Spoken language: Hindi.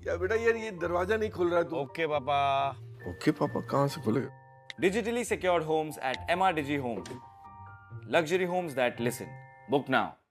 क्या बेटा यार ये दरवाजा नहीं खुल रहा है तू? ओके पापा। ओके पापा कहाँ से खुलेगा? Digitally secured homes at MRDG Homes. Luxury homes that listen. Book now.